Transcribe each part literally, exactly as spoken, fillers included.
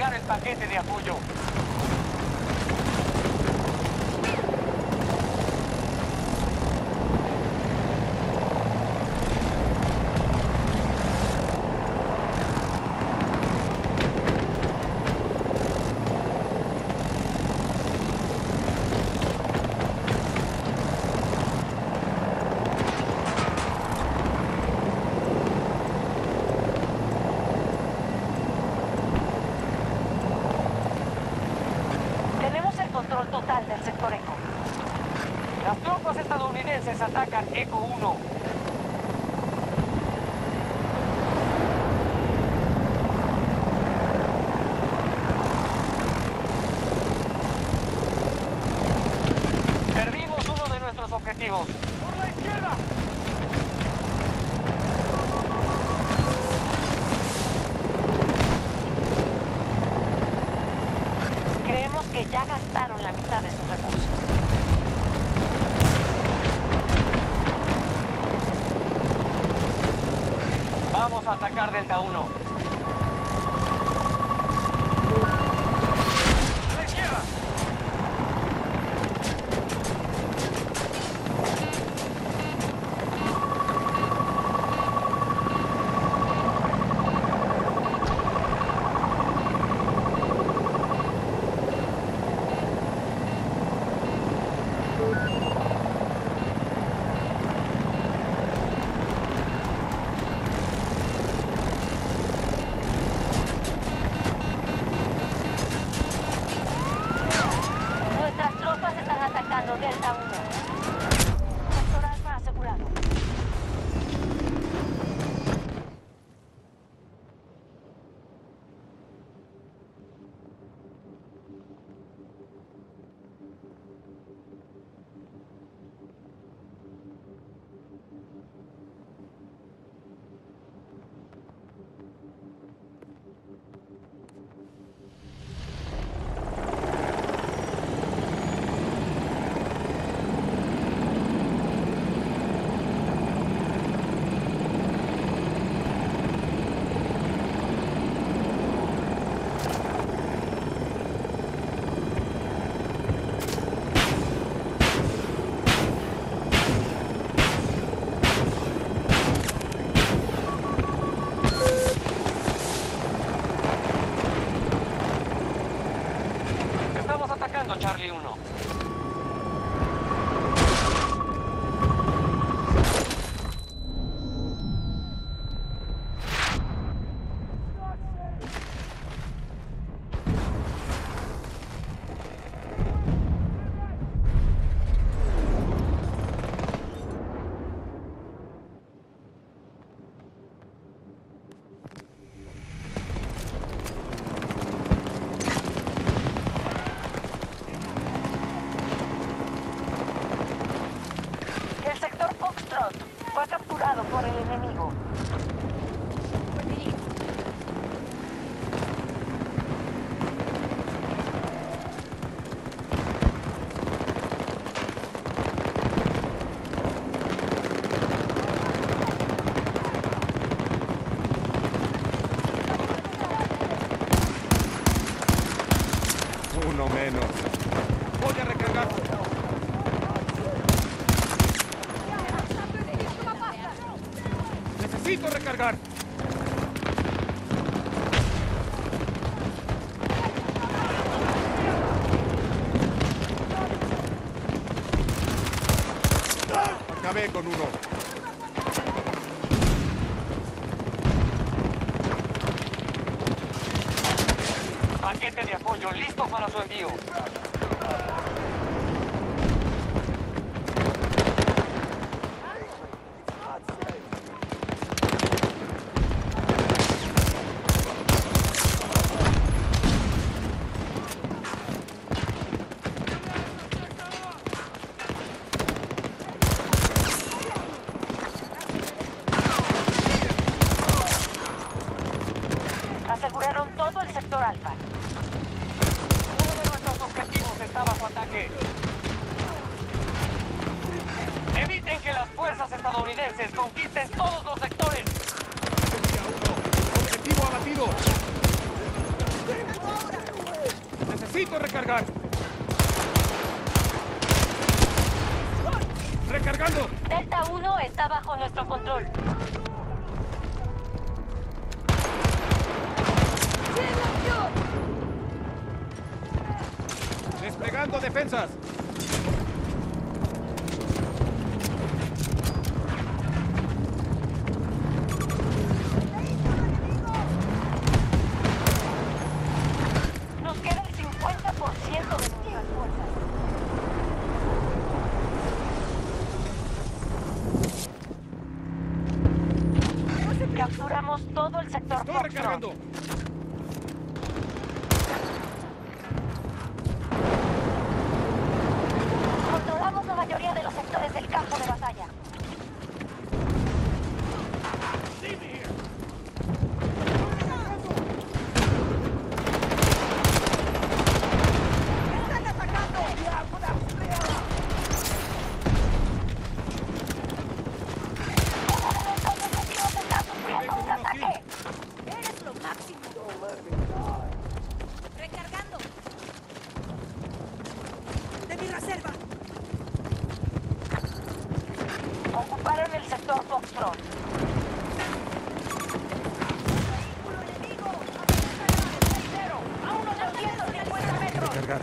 enviar el paquete de apoyo. Control total del sector Eco. Las tropas estadounidenses atacan Eco uno. Perdimos uno de nuestros objetivos. ¡Por la izquierda! Que ya gastaron la mitad de sus recursos. Vamos a atacar Delta uno. ¡A la izquierda! Delta uno. Sector Alfa asegurado. Charlie uno. Fue capturado por el enemigo. Uno menos. Voy a recargar. Necesito recargar. Acabé con uno. Paquete de apoyo listo para su envío. Aseguraron todo el sector Alfa. Uno de nuestros objetivos está bajo ataque. Eviten que las fuerzas estadounidenses conquisten todos los sectores. Objetivo abatido. Necesito recargar. Recargando. Delta uno está bajo nuestro control. Desplegando defensas. Nos queda el cincuenta por ciento de nuestras fuerzas. Capturamos todo el sector Estoy Foxtrot. recargando. Controlamos la mayoría de los sectores del campo de batalla. ¡Están atacando! ¡Ataque! ¡Eres lo máximo! ¡Recargando! ¡De mi reserva! Ocuparon el sector Foxtrot. ¡Vehículo enemigo! ¡Cero! ¡A unos doscientos cincuenta metros! Recargar.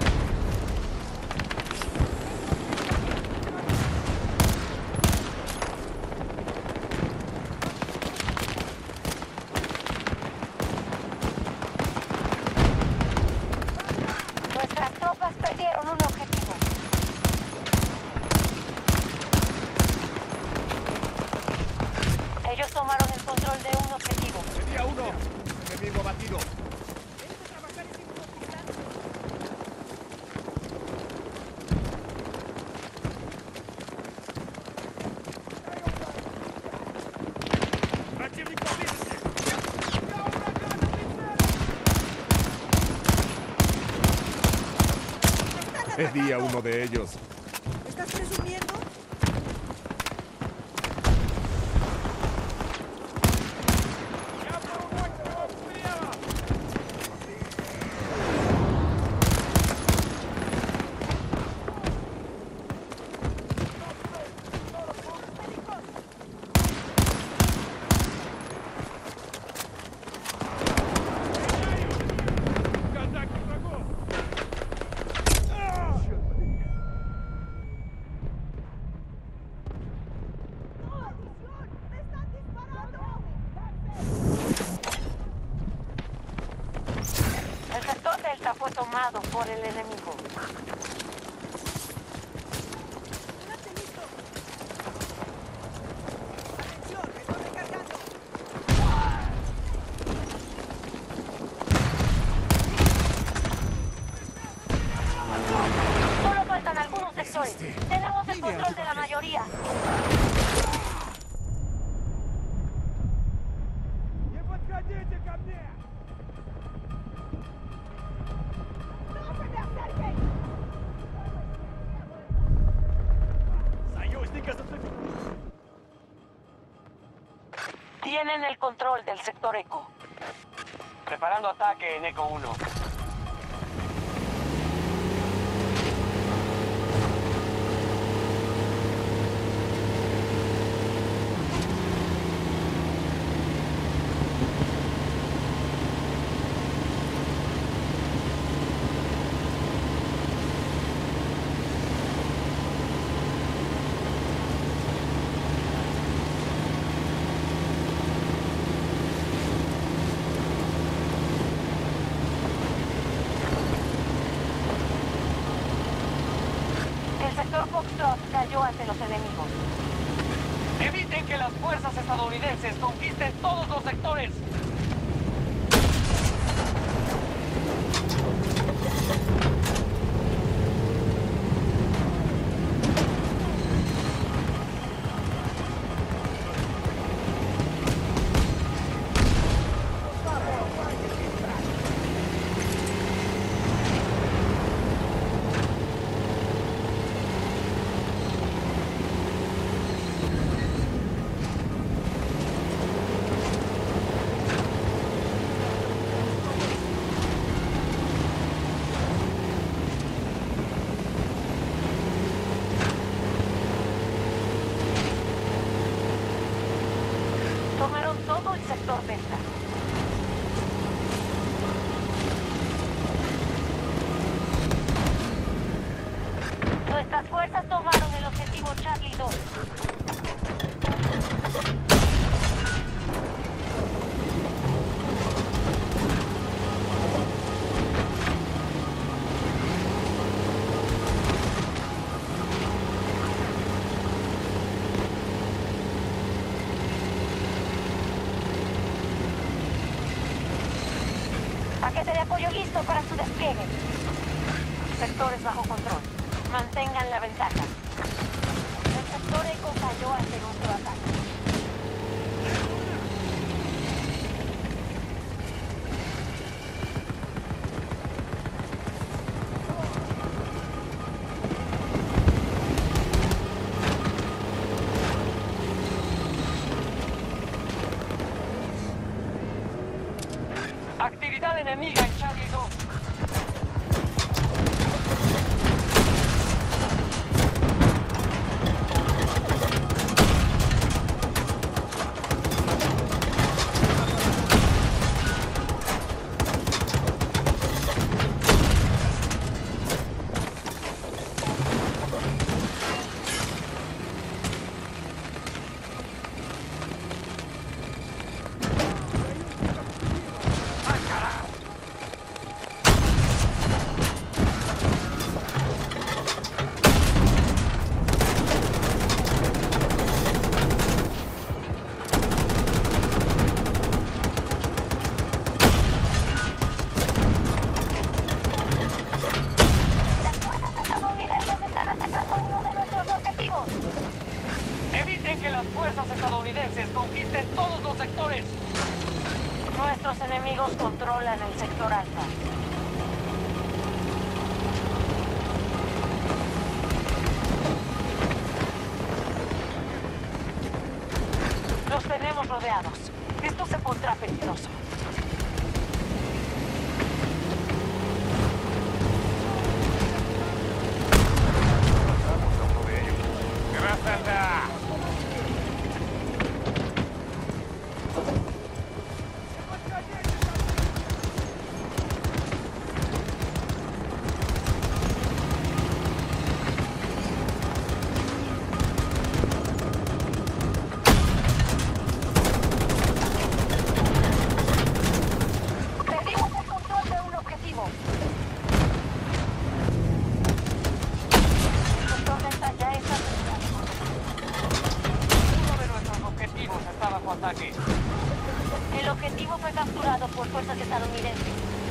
Nuestras tropas perdieron un objetivo. Ellos tomaron el control de un objetivo. Sería uno. Enemigo batido. Es día uno de ellos. ¿Estás presumiendo? El sector Delta fue tomado por el enemigo. ¡Delante listo! ¡Atención! ¡Estoy recargando! Solo faltan algunos sectores. Tenemos el control de la mayoría. Не подходите ко мне! Tienen el control del sector Eco. Preparando ataque en Eco uno. El sector Foxtrot cayó ante los enemigos. Eviten que las fuerzas estadounidenses conquisten todos los sectores. paquete de apoyo listo para su despliegue. Sectores bajo control. Mantengan la ventaja. El sector Eco cayó ante nuestro ataque. Actividad enemiga en Charlie dos. Eviten que las fuerzas estadounidenses conquisten todos los sectores. Nuestros enemigos controlan el sector alfa. Los tenemos rodeados. Esto se pondrá peligroso. Perdimos el control de un objetivo. El tormenta ya está asegurado. Uno de nuestros objetivos está bajo ataque. El objetivo fue capturado por fuerzas estadounidenses.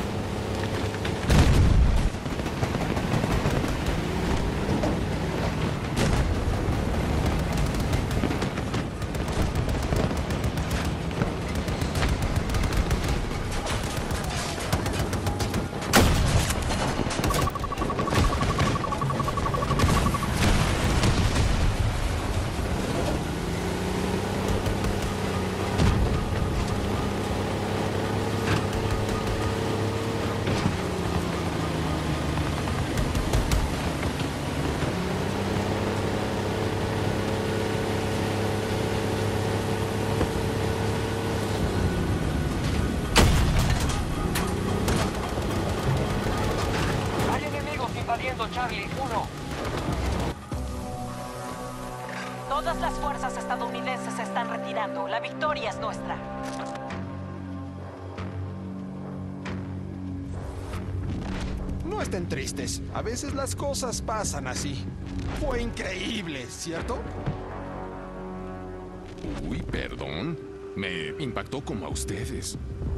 Hay enemigos invadiendo Charlie uno. Todas las fuerzas estadounidenses se están retirando. La victoria es nuestra. No estén tristes. A veces las cosas pasan así. Fue increíble, ¿cierto? Uy, perdón. Me impactó como a ustedes.